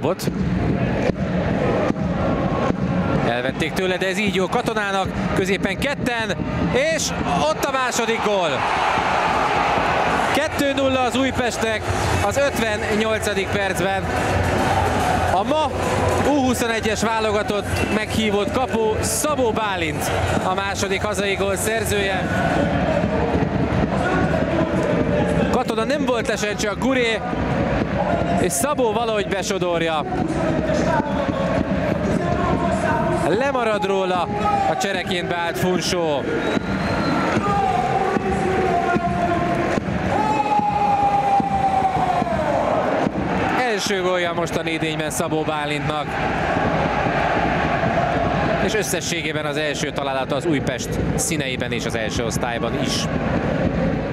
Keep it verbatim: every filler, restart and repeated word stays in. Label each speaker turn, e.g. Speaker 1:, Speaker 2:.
Speaker 1: dobott. Elvették tőle, de ez így jó Katonának, középen ketten, és ott a második gól. kettő nulla az Újpestnek az ötvennyolcadik percben. A ma U huszonegyes válogatott meghívott kapu Szabó Bálint a második hazai gól szerzője. Katona nem volt esen, csak Guré, és Szabó valahogy besodorja. Lemarad róla a csereként beállt Funsó. Első gólja mostani idényben Szabó Bálintnak. És összességében az első találata az Újpest színeiben és az első osztályban is.